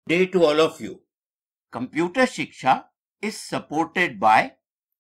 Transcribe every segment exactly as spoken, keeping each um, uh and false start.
Day to all of you. Computer Shiksha is supported by.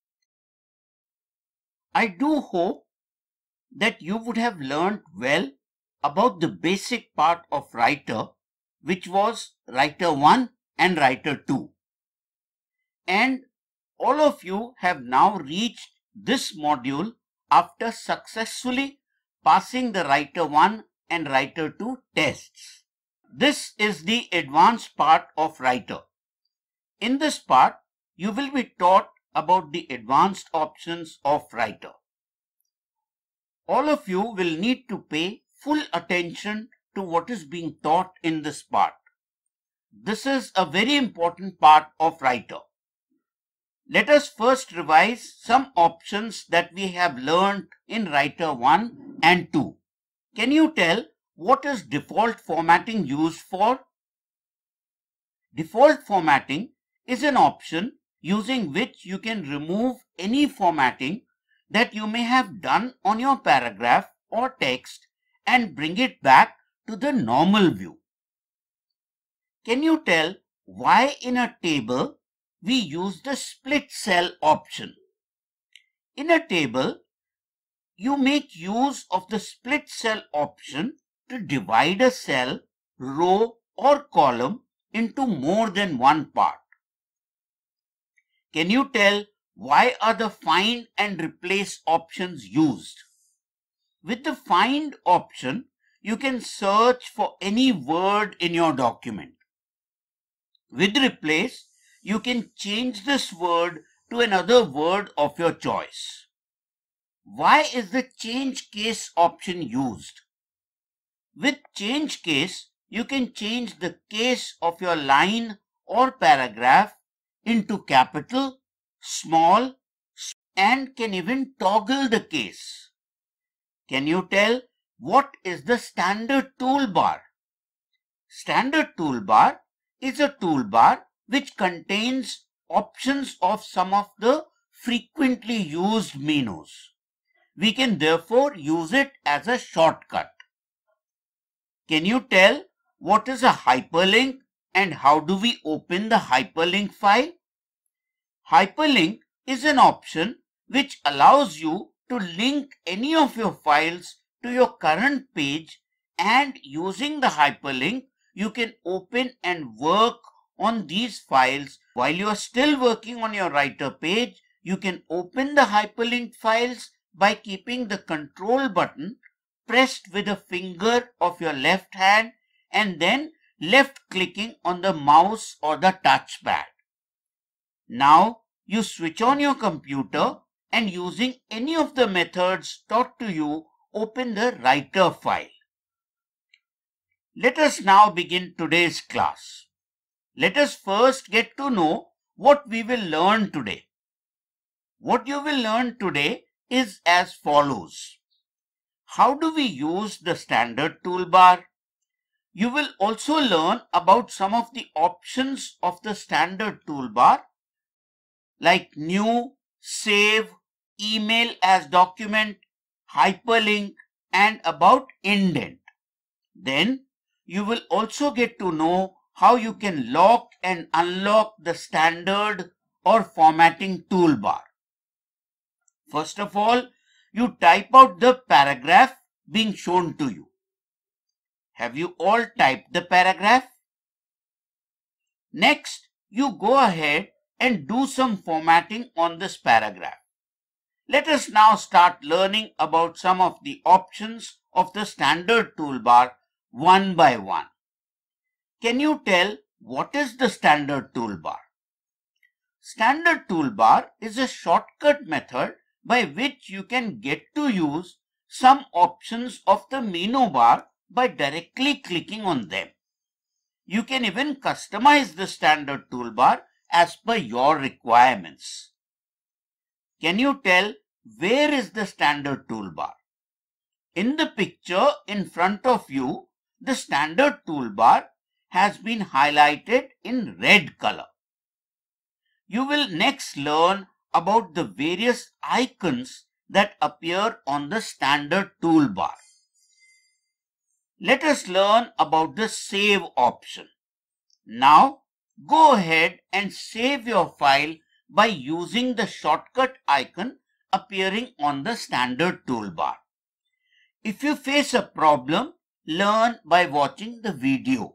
I do hope that you would have learned well about the basic part of Writer, which was Writer one and Writer two. And all of you have now reached this module after successfully passing the Writer one and Writer two tests. This is the advanced part of Writer. In this part, you will be taught about the advanced options of Writer. All of you will need to pay full attention to what is being taught in this part. This is a very important part of Writer. Let us first revise some options that we have learned in Writer one and two. Can you tell what is default formatting used for? Default formatting is an option using which you can remove any formatting that you may have done on your paragraph or text and bring it back to the normal view. Can you tell why in a table we use the split cell option? In a table, you make use of the split cell option to divide a cell, row or column into more than one part. Can you tell why are the find and replace options used? With the find option, you can search for any word in your document. With replace, you can change this word to another word of your choice. Why is the change case option used? With change case, you can change the case of your line or paragraph into capital, small, and can even toggle the case. Can you tell what is the standard toolbar? Standard toolbar is a toolbar which contains options of some of the frequently used menus. We can therefore use it as a shortcut. Can you tell what is a hyperlink and how do we open the hyperlink file? Hyperlink is an option which allows you to link any of your files to your current page, and using the hyperlink, you can open and work on these files. While you are still working on your Writer page, you can open the hyperlinked files by keeping the control button pressed with a finger of your left hand and then left clicking on the mouse or the touchpad. Now you switch on your computer and using any of the methods taught to you, open the Writer file. Let us now begin today's class. Let us first get to know what we will learn today. What you will learn today is as follows. How do we use the standard toolbar? You will also learn about some of the options of the standard toolbar like new, save, email as document, hyperlink, and about indent. Then you will also get to know how you can lock and unlock the standard or formatting toolbar. First of all, you type out the paragraph being shown to you. Have you all typed the paragraph? Next, you go ahead and do some formatting on this paragraph. Let us now start learning about some of the options of the standard toolbar one by one. Can you tell what is the standard toolbar? Standard toolbar is a shortcut method by which you can get to use some options of the menu bar by directly clicking on them. You can even customize the standard toolbar as per your requirements. Can you tell where is the standard toolbar? In the picture in front of you, the standard toolbar has been highlighted in red color. You will next learn about the various icons that appear on the standard toolbar. Let us learn about the save option. Now go ahead and save your file by using the shortcut icon appearing on the standard toolbar. If you face a problem, learn by watching the video.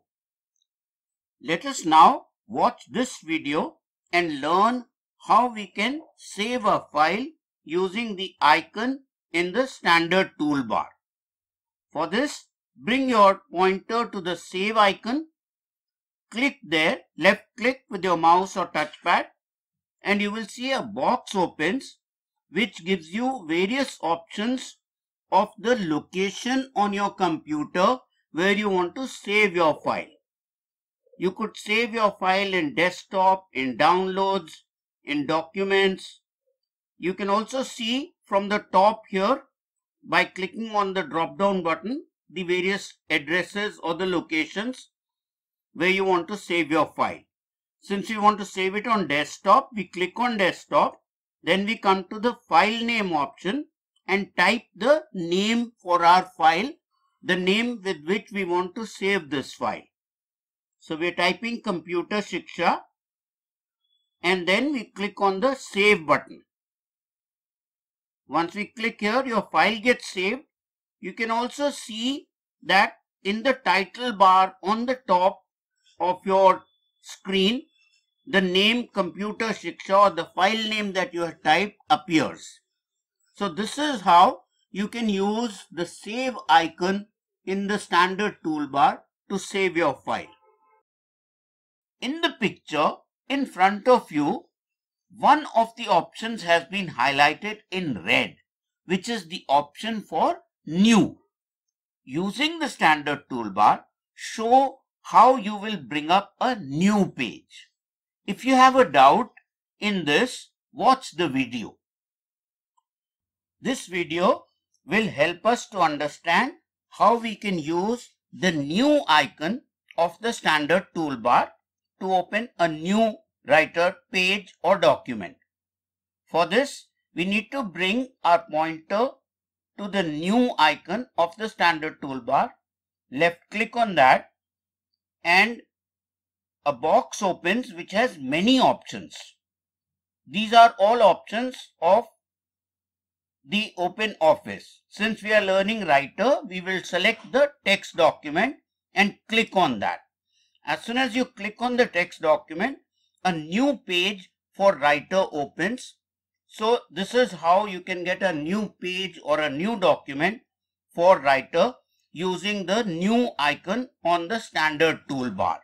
Let us now watch this video and learn how we can save a file using the icon in the standard toolbar. For this, bring your pointer to the save icon, click there, left click with your mouse or touchpad, and you will see a box opens which gives you various options of the location on your computer where you want to save your file. You could save your file in desktop, in downloads, in documents. You can also see from the top here by clicking on the drop down button the various addresses or the locations where you want to save your file. Since we want to save it on desktop, we click on desktop. Then we come to the file name option and type the name for our file, the name with which we want to save this file. So we are typing Computer Shiksha and then we click on the save button. Once we click here, your file gets saved. You can also see that in the title bar on the top of your screen, the name Computer Shiksha or the file name that you have typed appears. So this is how you can use the save icon in the standard toolbar to save your file. In the picture in front of you, one of the options has been highlighted in red, which is the option for new. Using the standard toolbar, show how you will bring up a new page. If you have a doubt in this, watch the video. This video will help us to understand how we can use the new icon of the standard toolbar to open a new writer page or document. For this, we need to bring our pointer to the new icon of the standard toolbar, left click on that, and a box opens which has many options. These are all options of the OpenOffice. Since we are learning writer, we will select the text document and click on that. As soon as you click on the text document, a new page for writer opens. So this is how you can get a new page or a new document for writer using the new icon on the standard toolbar.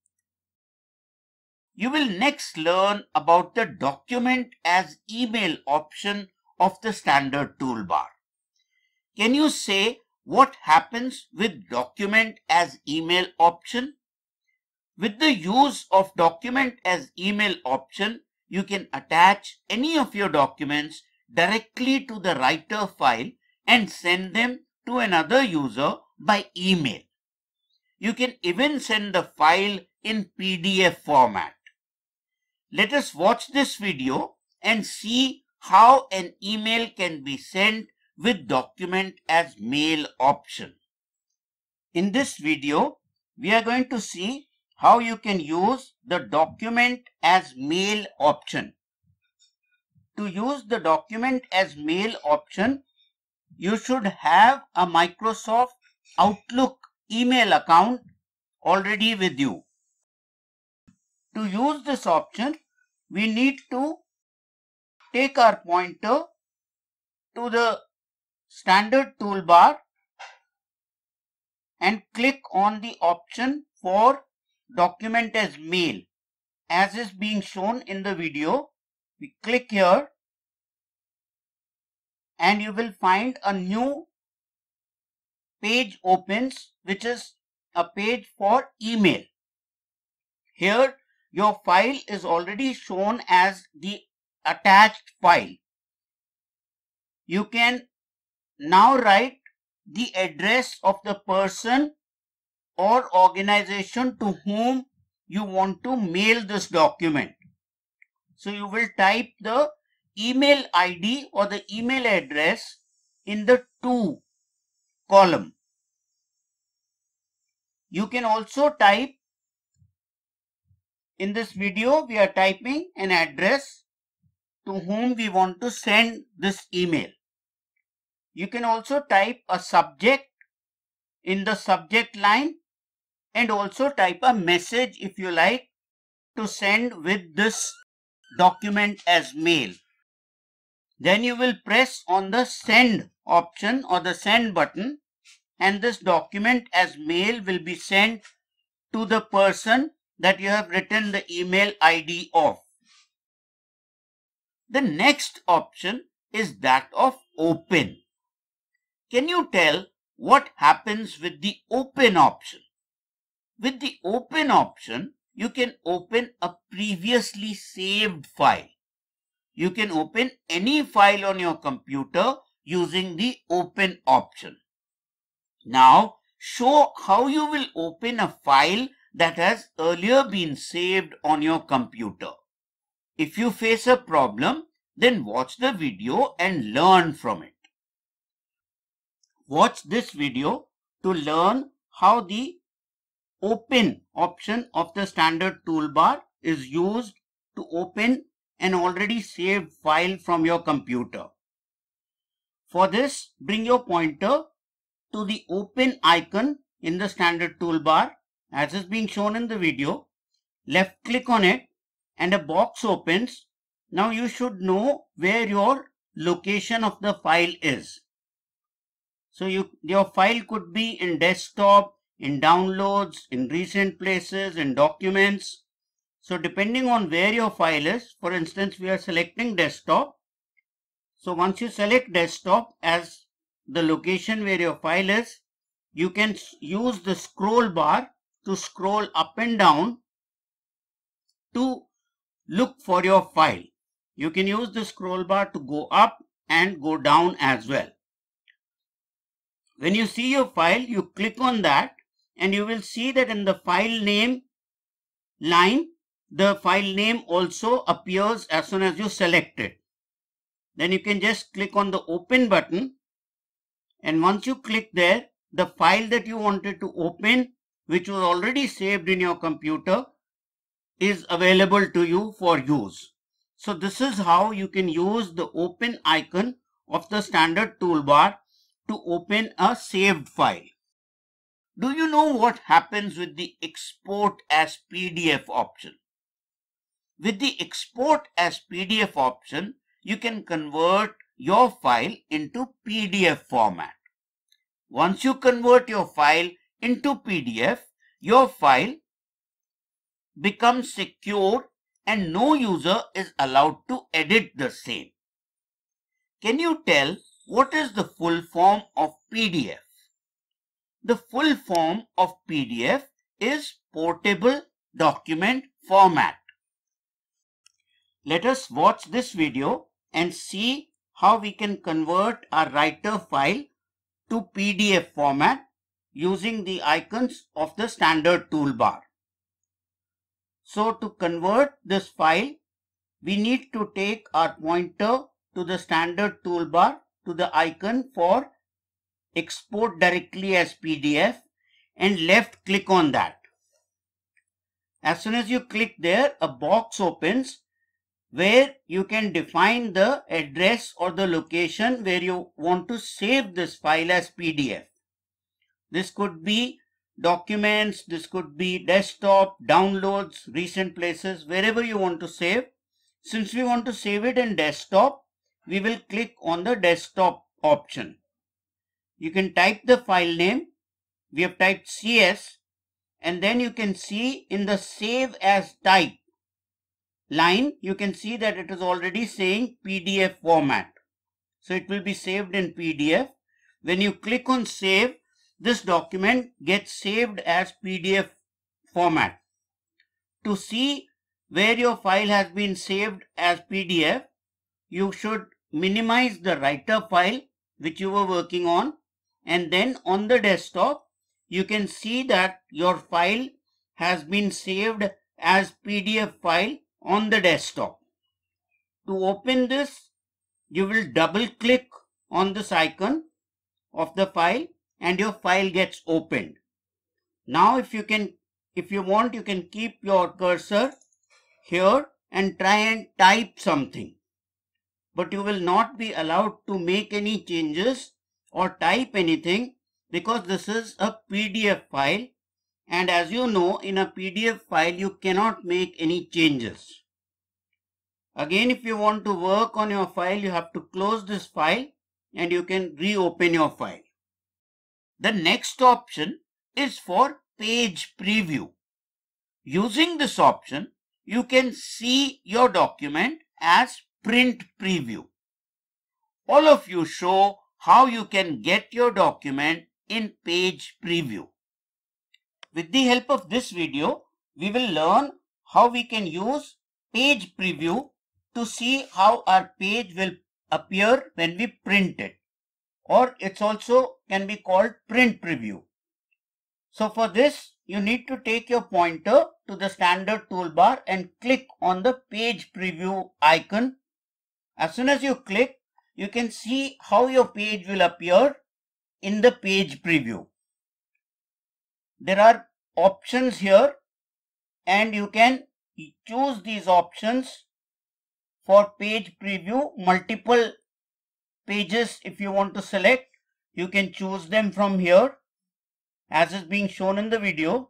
You will next learn about the document as email option of the standard toolbar. Can you say what happens with document as email option? With the use of document as email option, you can attach any of your documents directly to the writer file and send them to another user by email. You can even send the file in P D F format. Let us watch this video and see how an email can be sent with document as mail option. In this video, we are going to see how you can use the document as mail option. To use the document as mail option, you should have a Microsoft Outlook email account already with you. To use this option, we need to take our pointer to the standard toolbar and click on the option for document as mail. As is being shown in the video, we click here and you will find a new page opens, which is a page for email. Here your file is already shown as the attached file. You can now write the address of the person or organization to whom you want to mail this document. So you will type the email I D or the email address in the to column. You can also type In this video, we are typing an address to whom we want to send this email. You can also type a subject in the subject line and also type a message if you like to send with this document as mail. Then you will press on the send option or the send button, and this document as mail will be sent to the person that you have written the email I D of. The next option is that of open. Can you tell what happens with the open option? With the open option, you can open a previously saved file. You can open any file on your computer using the open option. Now, show how you will open a file that has earlier been saved on your computer. If you face a problem, then watch the video and learn from it. Watch this video to learn how the open option of the standard toolbar is used to open an already saved file from your computer. For this, bring your pointer to the open icon in the standard toolbar as is being shown in the video. Left click on it and a box opens. Now you should know where your location of the file is. So you, your file could be in desktop, in downloads, in recent places, in documents. So depending on where your file is, for instance, we are selecting desktop. So once you select desktop as the location where your file is, you can use the scroll bar to scroll up and down to look for your file. You can use the scroll bar to go up and go down as well. When you see your file, you click on that and you will see that in the file name line, the file name also appears as soon as you select it. Then you can just click on the open button, and once you click there, the file that you wanted to open, which was already saved in your computer, is available to you for use. So this is how you can use the open icon of the standard toolbar to open a saved file. Do you know what happens with the export as P D F option? With the export as P D F option, you can convert your file into P D F format. Once you convert your file into P D F, your file becomes secure and no user is allowed to edit the same. Can you tell what is the full form of P D F? The full form of P D F is Portable Document Format. Let us watch this video and see how we can convert a writer file to P D F format using the icons of the standard toolbar. So to convert this file, we need to take our pointer to the standard toolbar to the icon for export directly as P D F and left click on that. As soon as you click there, a box opens where you can define the address or the location where you want to save this file as P D F. This could be documents, this could be desktop, downloads, recent places, wherever you want to save. Since we want to save it in desktop, we will click on the desktop option. You can type the file name. We have typed C S, and then you can see in the save as type line, you can see that it is already saying P D F format. So it will be saved in P D F. When you click on save, this document gets saved as P D F format. To see where your file has been saved as P D F, you should minimize the writer file which you were working on, and then on the desktop you can see that your file has been saved as P D F file on the desktop. To open this, you will double click on this icon of the file and your file gets opened. Now if you can, if you want, you can keep your cursor here and try and type something. But you will not be allowed to make any changes or type anything because this is a P D F file, and as you know, in a P D F file you cannot make any changes. Again, if you want to work on your file, you have to close this file and you can reopen your file. The next option is for page preview. Using this option, you can see your document as print preview. All of you show how you can get your document in page preview. With the help of this video, we will learn how we can use page preview to see how our page will appear when we print it, or it's also can be called print preview. So for this, you need to take your pointer to the standard toolbar and click on the page preview icon. As soon as you click, you can see how your page will appear in the page preview. There are options here and you can choose these options for page preview. Multiple pages if you want to select, you can choose them from here as is being shown in the video.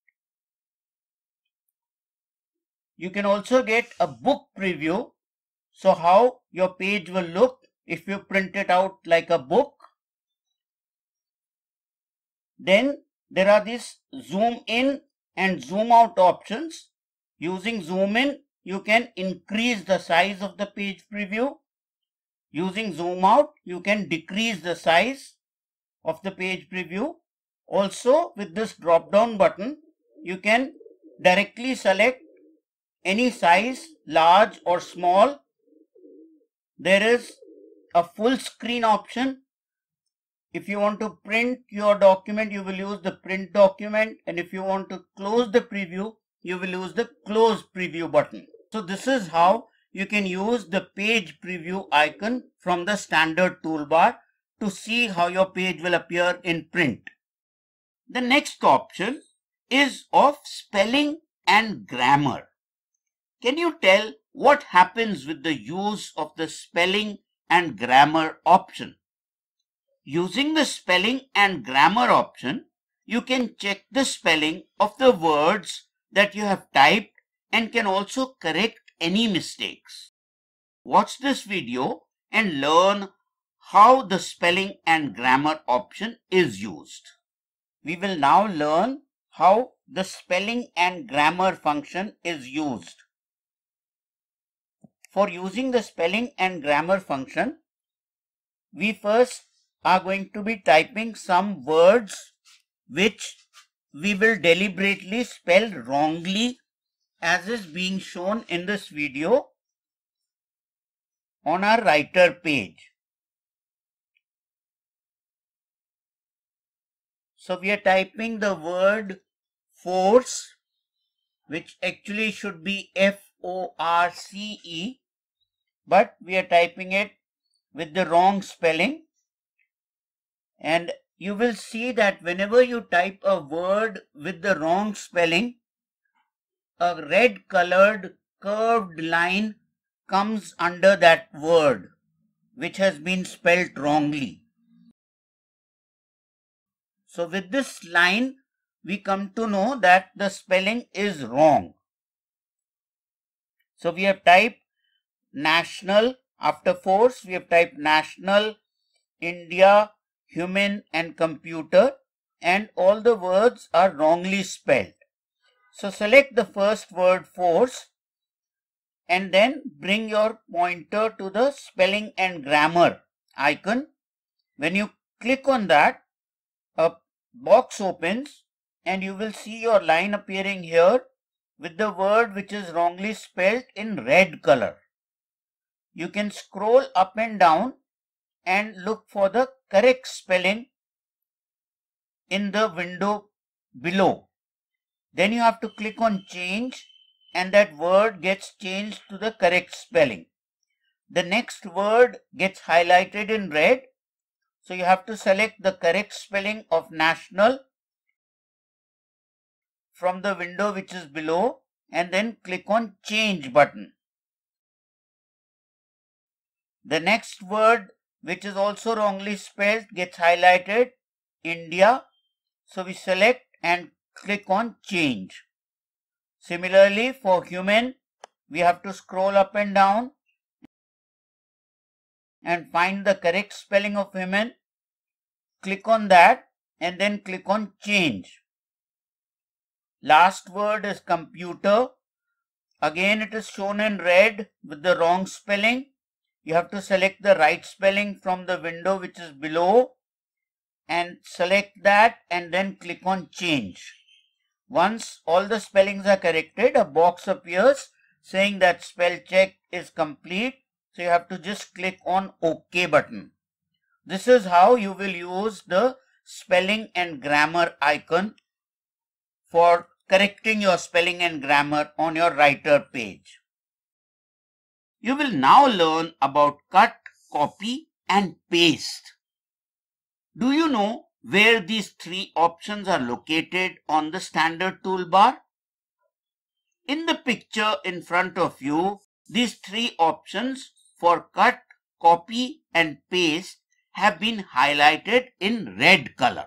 You can also get a book preview, so how your page will look if you print it out like a book. Then there are these zoom in and zoom out options. Using zoom in, you can increase the size of the page preview. Using zoom out, you can decrease the size of the page preview. Also, with this drop down button, you can directly select any size, large or small. There is a full screen option. If you want to print your document, you will use the print document, and if you want to close the preview, you will use the close preview button. So this is how you can use the page preview icon from the standard toolbar to see how your page will appear in print. The next option is of spelling and grammar. Can you tell what happens with the use of the spelling and grammar option? Using the spelling and grammar option, you can check the spelling of the words that you have typed and can also correct any mistakes. Watch this video and learn how the spelling and grammar option is used. We will now learn how the spelling and grammar function is used. For using the spelling and grammar function, we first are going to be typing some words which we will deliberately spell wrongly, as is being shown in this video on our writer page. So we are typing the word force, which actually should be F O R C E, but we are typing it with the wrong spelling. And you will see that whenever you type a word with the wrong spelling, a red colored curved line comes under that word which has been spelled wrongly. So with this line, we come to know that the spelling is wrong. So we have typed national, after force we have typed national, India, human and computer, and all the words are wrongly spelled. So select the first word force and then bring your pointer to the spelling and grammar icon. When you click on that, a box opens and you will see your line appearing here with the word which is wrongly spelled in red color. You can scroll up and down and look for the correct spelling in the window below. Then you have to click on change and that word gets changed to the correct spelling. The next word gets highlighted in red. So you have to select the correct spelling of national from the window which is below and then click on change button. The next word which is also wrongly spelled gets highlighted, India. So we select and click on change. Similarly for human, we have to scroll up and down and find the correct spelling of human. Click on that and then click on change. Last word is computer. Again it is shown in red with the wrong spelling. You have to select the right spelling from the window which is below and select that and then click on change. Once all the spellings are corrected, a box appears saying that spell check is complete. So you have to just click on OK button. This is how you will use the spelling and grammar icon for correcting your spelling and grammar on your writer page. You will now learn about cut, copy and paste. Do you know where these three options are located on the standard toolbar? In the picture in front of you, these three options for cut, copy and paste have been highlighted in red color.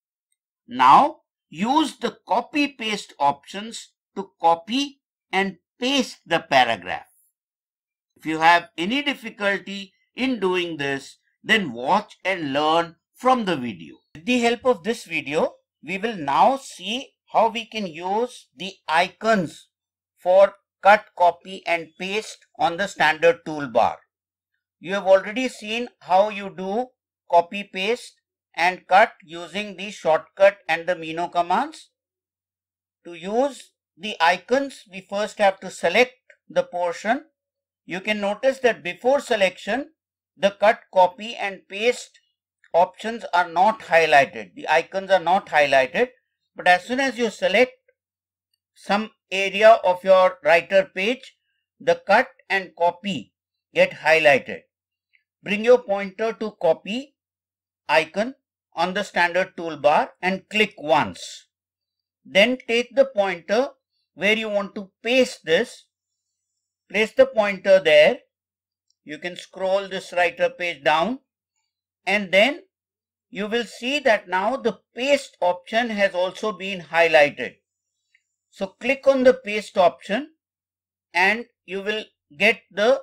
Now use the copy paste options to copy and paste the paragraph. If you have any difficulty in doing this, then watch and learn from the video. With the help of this video, we will now see how we can use the icons for cut, copy and paste on the standard toolbar. You have already seen how you do copy, paste and cut using the shortcut and the Meno commands. To use the icons, we first have to select the portion. You can notice that before selection, the cut, copy and paste options are not highlighted. The icons are not highlighted. But as soon as you select some area of your writer page, the cut and copy get highlighted. Bring your pointer to copy icon on the standard toolbar and click once. Then take the pointer where you want to paste this. Place the pointer there. You can scroll this writer page down and then you will see that now the paste option has also been highlighted. So click on the paste option and you will get the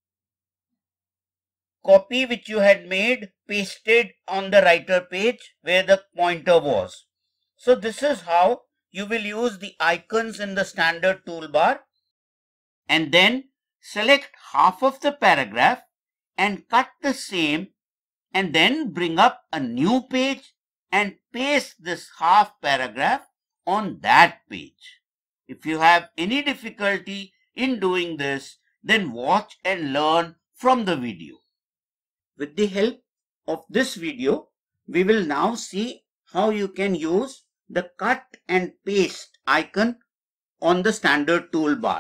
copy which you had made pasted on the writer page where the pointer was. So this is how you will use the icons in the standard toolbar, and then select half of the paragraph and cut the same and then bring up a new page and paste this half paragraph on that page. If you have any difficulty in doing this, then watch and learn from the video. With the help of this video, we will now see how you can use the cut and paste icon on the standard toolbar.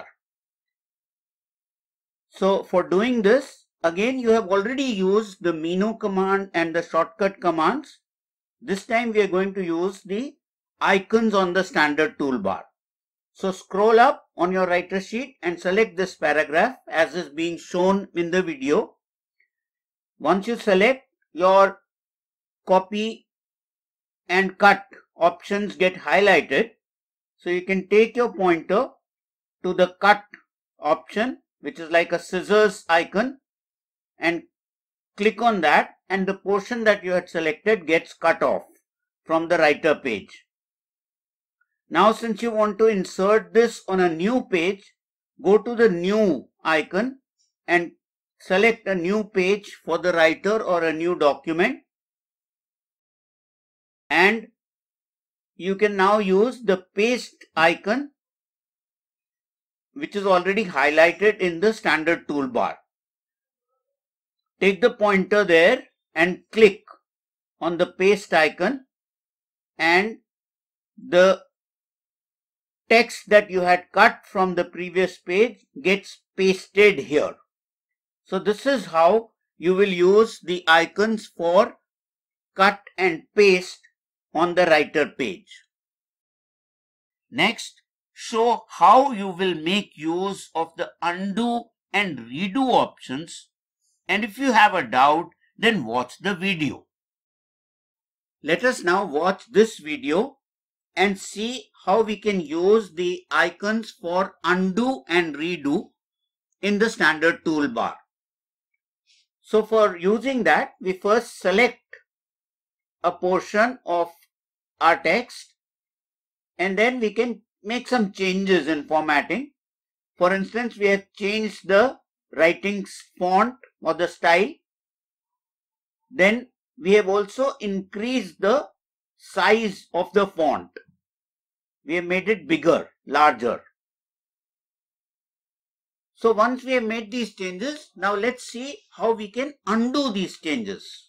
So for doing this, again you have already used the Meno command and the shortcut commands. This time we are going to use the icons on the standard toolbar. So scroll up on your writer sheet and select this paragraph as is being shown in the video. Once you select, your copy and cut options get highlighted. So you can take your pointer to the cut option, which is like a scissors icon, and click on that, and the portion that you had selected gets cut off from the writer page. Now since you want to insert this on a new page, go to the new icon and select a new page for the writer or a new document, and you can now use the paste icon which is already highlighted in the standard toolbar. Take the pointer there and click on the paste icon, and the text that you had cut from the previous page gets pasted here. So this is how you will use the icons for cut and paste on the writer page. Next, show how you will make use of the undo and redo options, and if you have a doubt, then watch the video. Let us now watch this video and see how we can use the icons for undo and redo in the standard toolbar. So for using that, we first select a portion of our text and then we can make some changes in formatting. For instance, we have changed the writing font or the style. Then we have also increased the size of the font. We have made it bigger, larger. So once we have made these changes, now let's see how we can undo these changes.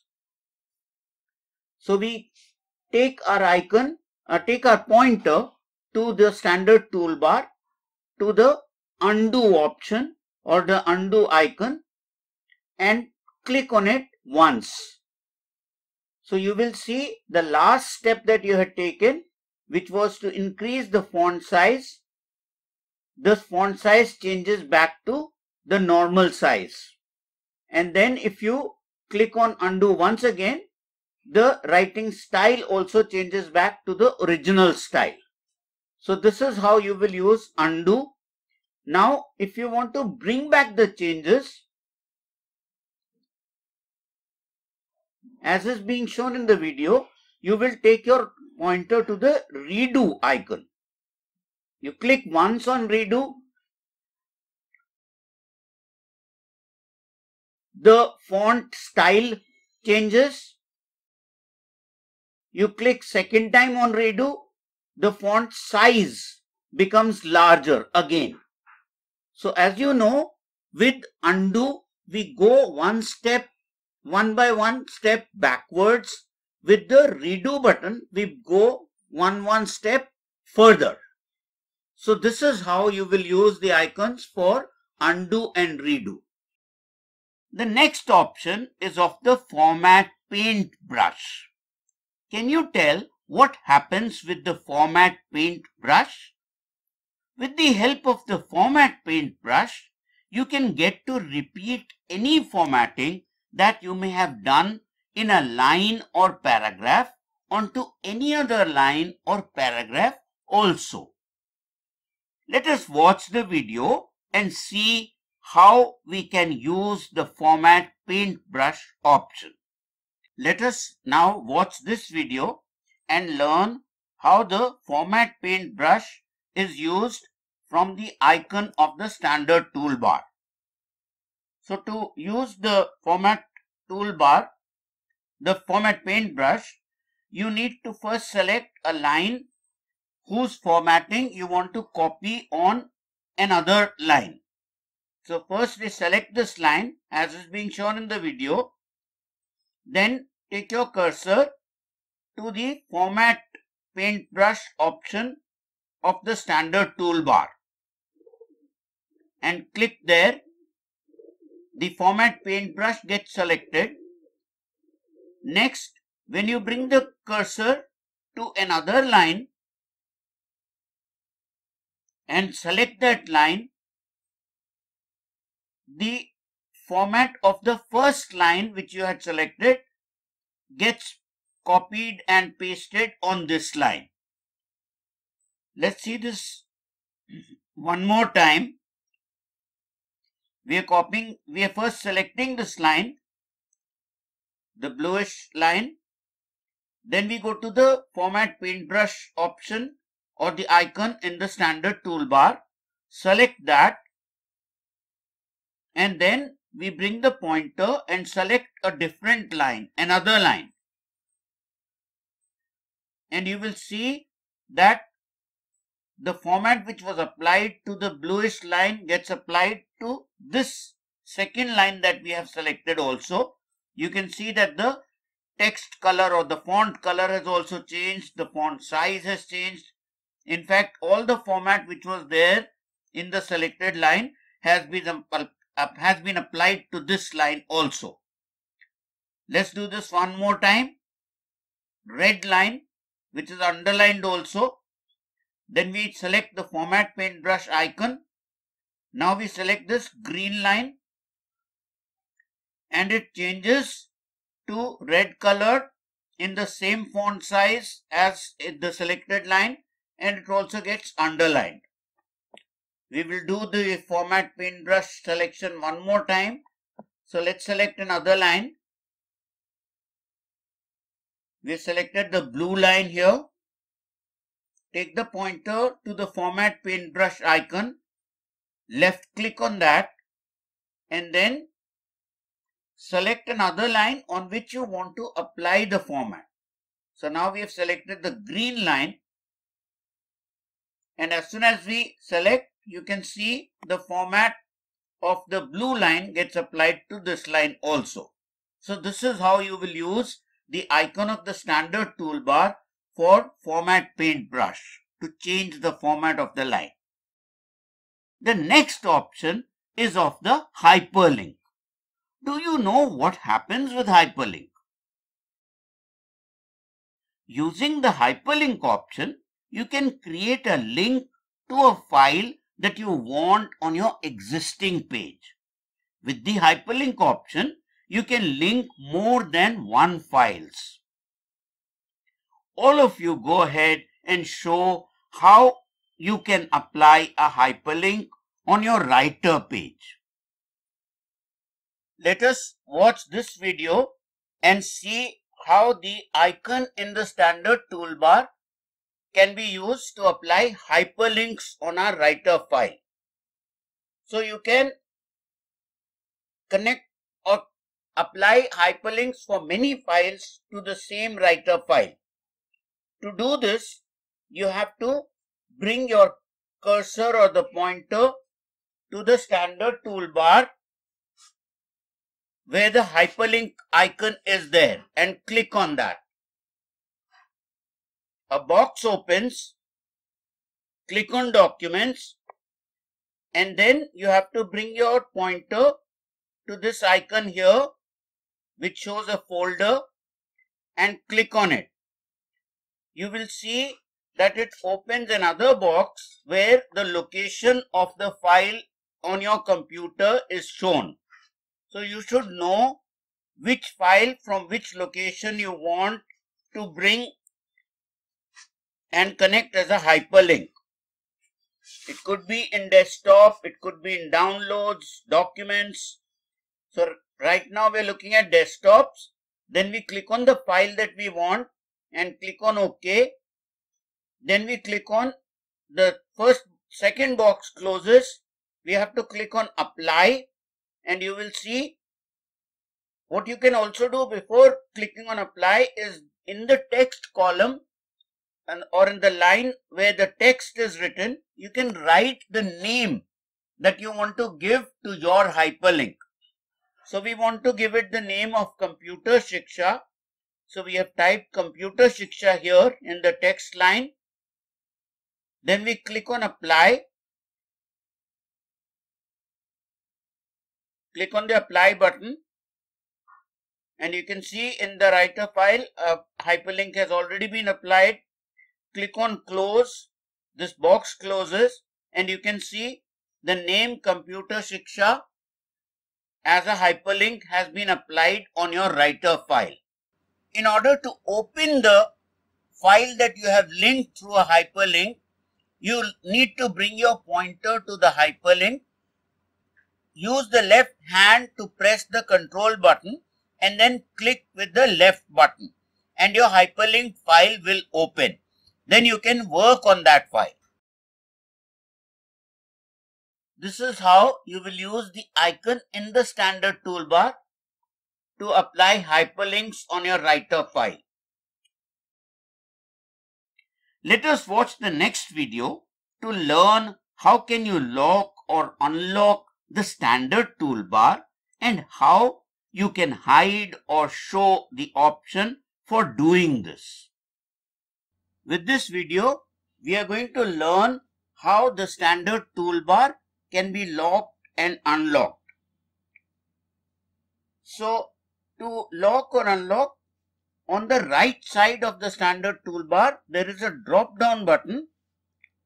So we take our icon, uh, take our pointer to the standard toolbar, to the undo option or the undo icon, and click on it once. So you will see the last step that you had taken, which was to increase the font size. This font size changes back to the normal size. And then if you click on undo once again, the writing style also changes back to the original style. So this is how you will use undo. Now, if you want to bring back the changes, as is being shown in the video, you will take your pointer to the redo icon. You click once on redo. The font style changes. You click second time on redo. The font size becomes larger again. So as you know, with undo, we go one step, one by one step backwards. With the redo button, we go one one step further. So this is how you will use the icons for undo and redo. The next option is of the format paintbrush. Can you tell what happens with the format paintbrush? With the help of the format paintbrush, you can get to repeat any formatting that you may have done in a line or paragraph onto any other line or paragraph also. Let us watch the video and see how we can use the format paintbrush option. Let us now watch this video and learn how the format paintbrush is used from the icon of the standard toolbar. So to use the format toolbar, the format paintbrush, you need to first select a line whose formatting you want to copy on another line. So first we select this line as is being shown in the video. Then take your cursor to the format paintbrush option of the standard toolbar and click there. The format paintbrush gets selected. Next, when you bring the cursor to another line and select that line, the format of the first line which you had selected gets copied and pasted on this line. Let's see this one more time. We are copying, we are first selecting this line, the bluish line. Then we go to the format paintbrush option or the icon in the standard toolbar. Select that. And then we bring the pointer and select a different line, another line. And you will see that the format which was applied to the bluish line gets applied to this second line that we have selected also. You can see that the text color or the font color has also changed. The font size has changed. In fact, all the format which was there in the selected line has been, has been applied to this line also. Let's do this one more time. Red line, which is underlined also. Then we select the Format Paintbrush icon. Now we select this green line and it changes to red color in the same font size as the selected line, and it also gets underlined. We will do the Format Paintbrush selection one more time. So let's select another line. We selected the blue line here. Take the pointer to the Format Paintbrush icon, left click on that, and then select another line on which you want to apply the format. So now we have selected the green line, and as soon as we select, you can see the format of the blue line gets applied to this line also. So this is how you will use the icon of the standard toolbar for Format Paintbrush to change the format of the line. The next option is of the hyperlink. Do you know what happens with hyperlink? Using the hyperlink option, you can create a link to a file that you want on your existing page. With the hyperlink option, you can link more than one files. All of you go ahead and show how you can apply a hyperlink on your writer page. Let us watch this video and see how the icon in the standard toolbar can be used to apply hyperlinks on our writer file. So you can connect or apply hyperlinks for many files to the same writer file. To do this, you have to bring your cursor or the pointer to the standard toolbar where the hyperlink icon is there and click on that. A box opens, click on Documents, and then you have to bring your pointer to this icon here which shows a folder and click on it. You will see that it opens another box where the location of the file on your computer is shown. So you should know which file from which location you want to bring and connect as a hyperlink. It could be in desktop, it could be in downloads, documents. So right now we're looking at desktops. Then we click on the file that we want and click on OK. Then we click on the first, second box closes. We have to click on Apply, and you will see what you can also do before clicking on Apply is in the text column and or in the line where the text is written, you can write the name that you want to give to your hyperlink. So we want to give it the name of Computer Shiksha. So we have typed Computer Shiksha here in the text line. Then we click on Apply. Click on the Apply button. And you can see in the writer file, a hyperlink has already been applied. Click on Close. This box closes and you can see the name Computer Shiksha as a hyperlink has been applied on your writer file. In order to open the file that you have linked through a hyperlink, you need to bring your pointer to the hyperlink. Use the left hand to press the control button and then click with the left button and your hyperlink file will open. Then you can work on that file. This is how you will use the icon in the standard toolbar to apply hyperlinks on your writer file. Let us watch the next video to learn how can you lock or unlock the standard toolbar and how you can hide or show the option for doing this. With this video, we are going to learn how the standard toolbar can be locked and unlocked. So, to lock or unlock, on the right side of the standard toolbar, there is a drop down button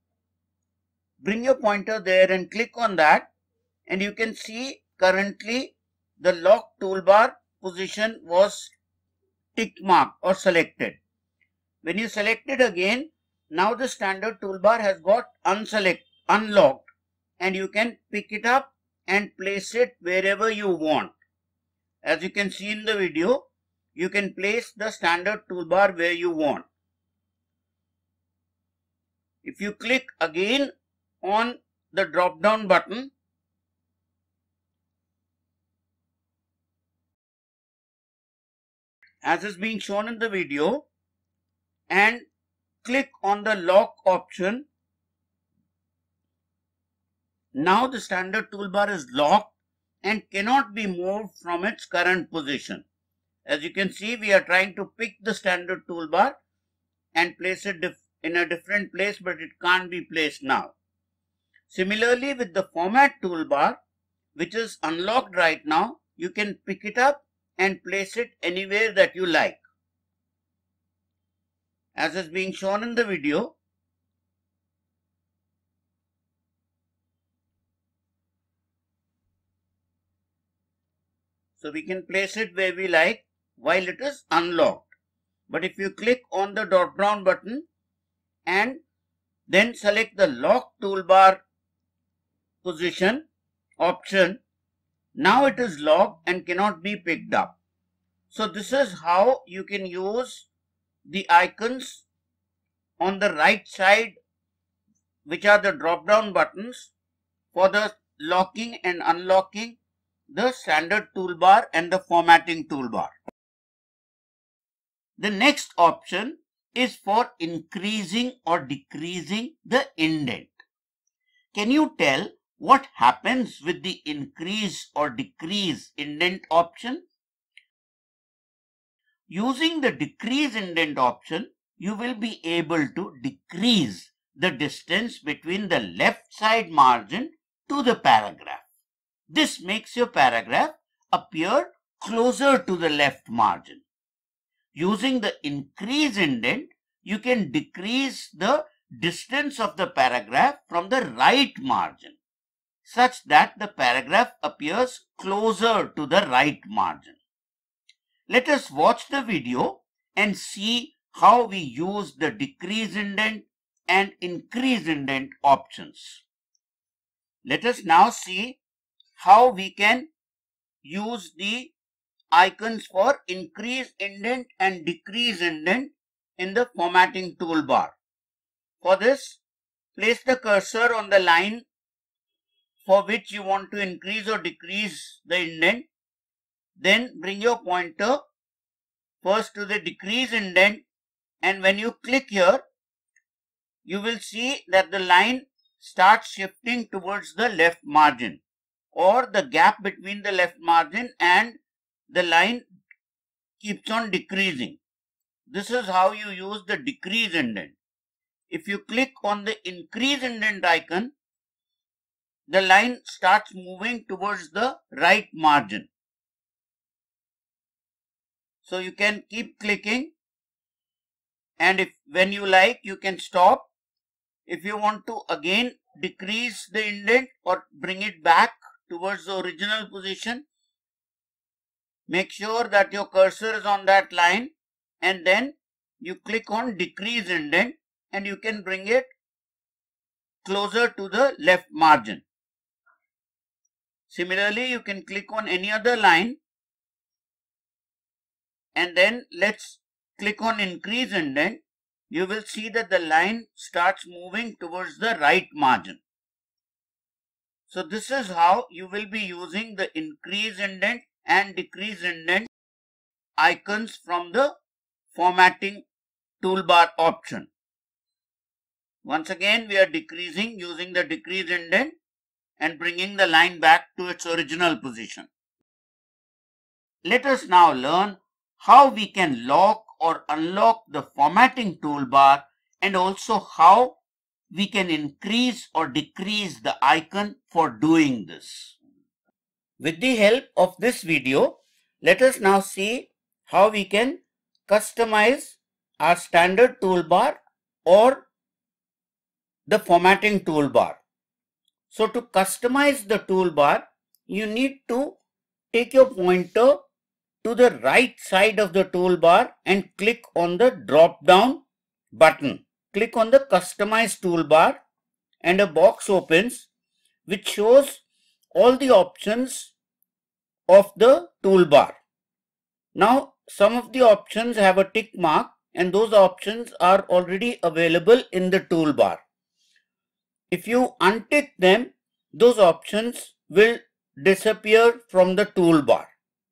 bring your pointer there and click on that, and you can see currently the lock toolbar position was tick marked or selected. When you select it again, now the standard toolbar has got unselect, unlocked, and you can pick it up and place it wherever you want. As you can see in the video, you can place the standard toolbar where you want. If you click again on the drop down button, as is being shown in the video, and click on the lock option, now the standard toolbar is locked and cannot be moved from its current position. As you can see, we are trying to pick the standard toolbar and place it in a different place, but it can't be placed now. Similarly, with the format toolbar, which is unlocked right now, you can pick it up and place it anywhere that you like. As is being shown in the video, so we can place it where we like while it is unlocked. But if you click on the drop down button and then select the lock toolbar position option, now it is locked and cannot be picked up. So this is how you can use the icons on the right side, which are the drop down buttons, for the locking and unlocking the standard toolbar and the formatting toolbar. The next option is for increasing or decreasing the indent. Can you tell what happens with the increase or decrease indent option? Using the decrease indent option, you will be able to decrease the distance between the left side margin to the paragraph. This makes your paragraph appear closer to the left margin. Using the increase indent, you can decrease the distance of the paragraph from the right margin, such that the paragraph appears closer to the right margin. Let us watch the video and see how we use the decrease indent and increase indent options. Let us now see how we can use the icons for increase indent and decrease indent in the formatting toolbar. For this, place the cursor on the line for which you want to increase or decrease the indent. Then bring your pointer first to the decrease indent, and when you click here, you will see that the line starts shifting towards the left margin, or the gap between the left margin and the line keeps on decreasing. This is how you use the decrease indent. If you click on the increase indent icon, the line starts moving towards the right margin. So you can keep clicking, and if when you like, you can stop. If you want to again decrease the indent or bring it back towards the original position, make sure that your cursor is on that line, and then you click on decrease indent, and you can bring it closer to the left margin. Similarly, you can click on any other line, and then let's click on increase indent. You will see that the line starts moving towards the right margin. So this is how you will be using the increase indent and decrease indent icons from the formatting toolbar option. Once again, we are decreasing using the decrease indent and bringing the line back to its original position. Let us now learn how we can lock or unlock the formatting toolbar, and also how we can increase or decrease the icon for doing this. With the help of this video, let us now see how we can customize our standard toolbar or the formatting toolbar. So to customize the toolbar, you need to take your pointer to the right side of the toolbar and click on the drop down button. Click on the customize toolbar and a box opens which shows all the options of the toolbar. Now some of the options have a tick mark and those options are already available in the toolbar. If you untick them, those options will disappear from the toolbar.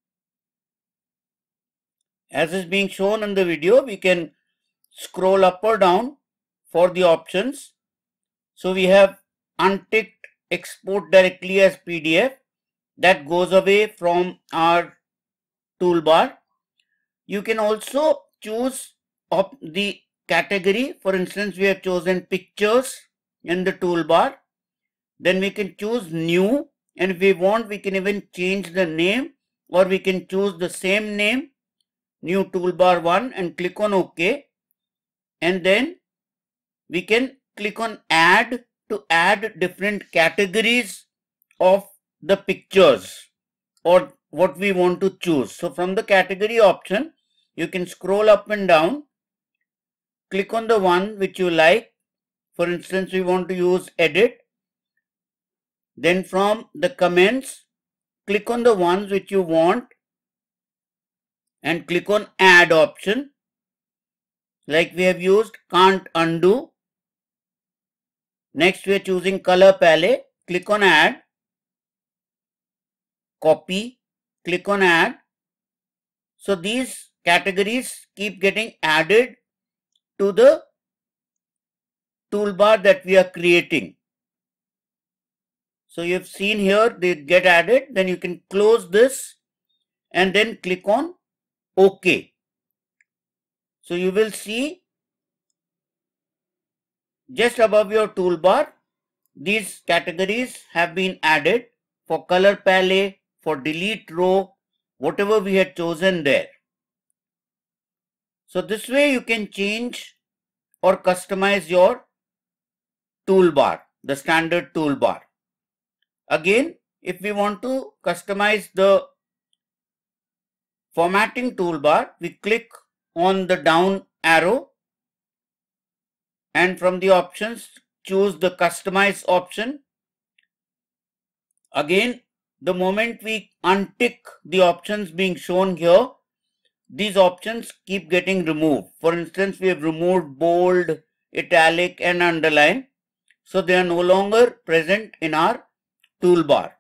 As is being shown in the video, we can scroll up or down for the options. So we have unticked export directly as P D F. That goes away from our toolbar. You can also choose of the category. For instance, we have chosen pictures in the toolbar. Then we can choose new, and if we want, we can even change the name, or we can choose the same name, new toolbar one, and click on OK. And then we can click on add to add different categories of the pictures or what we want to choose. So from the category option, you can scroll up and down, click on the one which you like. For instance, we want to use edit. Then from the comments, click on the ones which you want and click on add option. Like we have used can't undo. Next we are choosing color palette. Click on add. Copy. Click on add. So these categories keep getting added to the toolbar that we are creating. So you've seen here they get added. Then you can close this and then click on OK. So you will see just above your toolbar, these categories have been added for color palette, for delete row, whatever we had chosen there. So this way you can change or customize your toolbar, the standard toolbar. Again, if we want to customize the formatting toolbar, we click on the down arrow and from the options choose the customize option. Again, the moment we untick the options being shown here, these options keep getting removed. For instance, we have removed bold, italic and underline. So they are no longer present in our toolbar.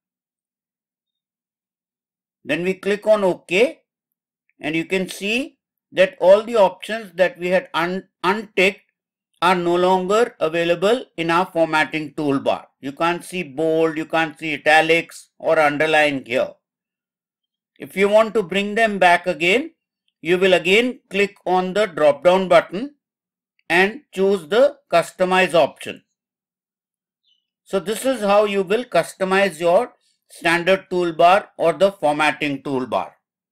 Then we click on OK and you can see that all the options that we had un unticked are no longer available in our formatting toolbar. You can't see bold, you can't see italics or underline here. If you want to bring them back again, you will again click on the drop down button and choose the customize option. So this is how you will customize your standard toolbar or the formatting toolbar.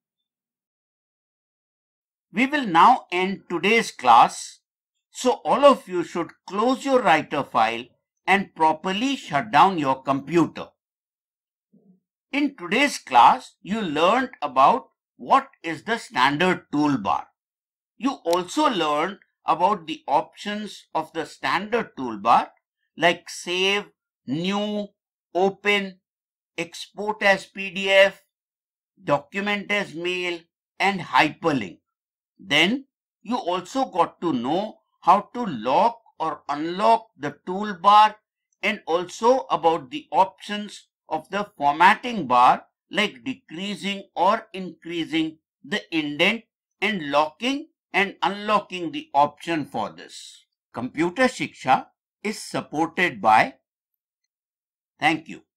We will now end today's class. So all of you should close your writer file and properly shut down your computer. In today's class, you learned about what is the standard toolbar. You also learned about the options of the standard toolbar like save, new, open, export as P D F, document as mail and hyperlink. Then you also got to know how to lock or unlock the toolbar and also about the options of the formatting bar like decreasing or increasing the indent and locking and unlocking the option for this. Computer Shiksha is supported by. Thank you.